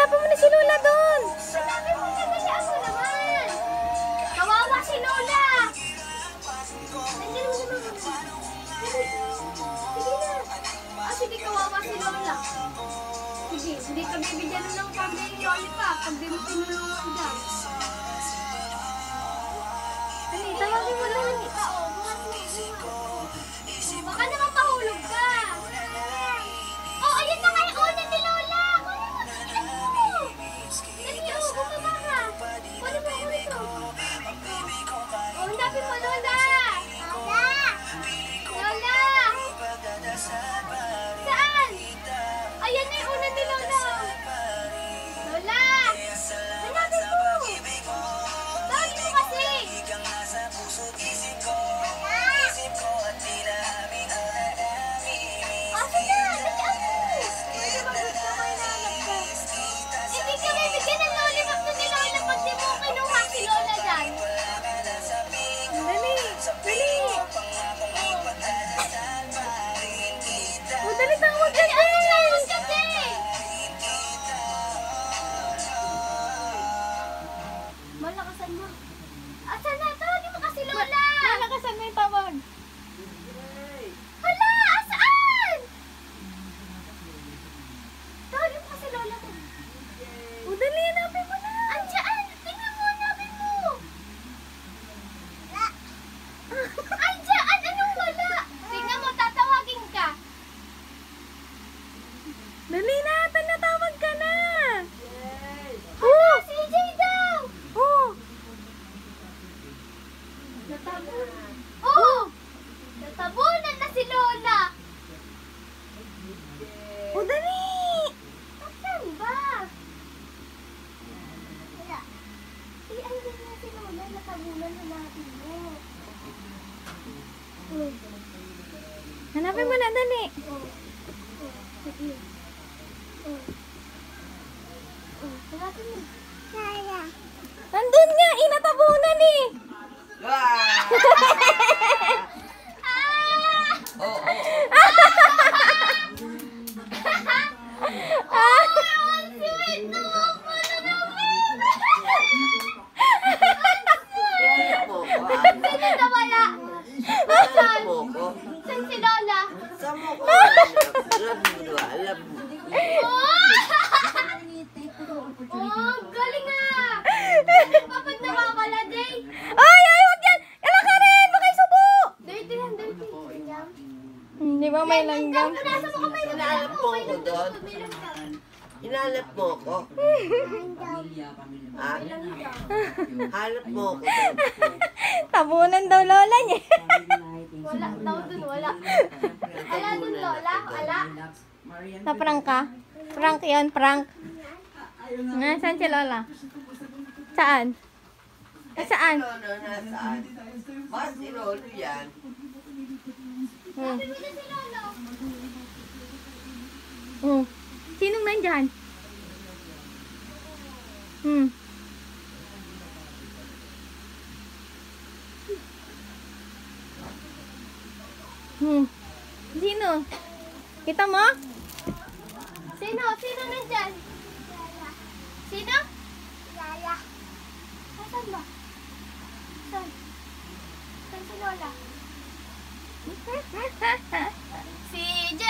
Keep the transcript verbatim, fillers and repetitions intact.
hanapin mo na si Lola doon. Hanapin mo na, dalian mo naman. Kawawa si Lola. Nandiyan mo naman. Sige na. Ah, sige, kawawa si Lola. Sige, hindi ka bibigyan ng pamilya lollipop pag di mo tinulungan dyan. Dali, tawagin mo na. Baka naman mahulog ka. Oh, ayun na kayo. Una ni Lola. Kunin mo, tingnan mo. Dali, oh, bumaba ka. Kunin mo, kunin mo. Oh, hanapin mo, Lola. Lola. Lola. Saan? Ayan na yung una ni Lola. Lola. Hanapin mo. Tawagin mo kasi. Malakasan mo. Asan na? Tawagin mo kasi Lola. Malakasan mo yung tawag. Hala! Asaan? Tawagin mo kasi Lola mo. O, dali, hanapin mo na. Andiyan! Tingnan mo, hanapin mo. Andiyan! Anong wala? Tingnan mo, tatawagin ka. Dali na, tanatawag ka na. Hala, si J daw. Oh. Natabunan. Oo! Natabunan na si Lola. O, dali. Saan ba? Wala. Eh, andyan na si Lola. Natabunan na natin mo. Oh. Hanapin mo na, dali. Oh. Oh. Sige. Oh. Oh. Hanapin mo. Kaya. Nandun nga, inatabunan eh. Ah! Oo, oo, oo. Oh, ang sweet naman pala namin! Tingnan mo ko, Sino nawala? Tingnan mo ko. Saan si Lola? Saan mo ko alam? Alam mo na, alam mo. Oh! Oh, galing ah! Bakit nawawala, Day? Ay, ay, wag yan. Ala ka rin, baka isubo. Dirty lang, dirty. Ganyan. Hmm, di ba may langgam? Punasan mo kamay mo. Hinalap mo May ko doon. langgam, may langgam. Hinalap mo ko. Ha? Halap mo ko doon. Tabunan daw Lola niya. Wala, daw dun, wala. Ala dun, Lola, ala. Na-prank ka? Prank yun, prank. Nga, saan si Lola? Saan? Eh, saan? Lolo, nasaan? Mas si Lolo yan. Hmm. Sabi mo na si Lolo. Oh. Sinong nandyan? Hmm. Hmm. Sino? Kita mo? Sino? Sino nandyan? Sino? Lala. Saan ba? Saan? Saan si Lola? Si J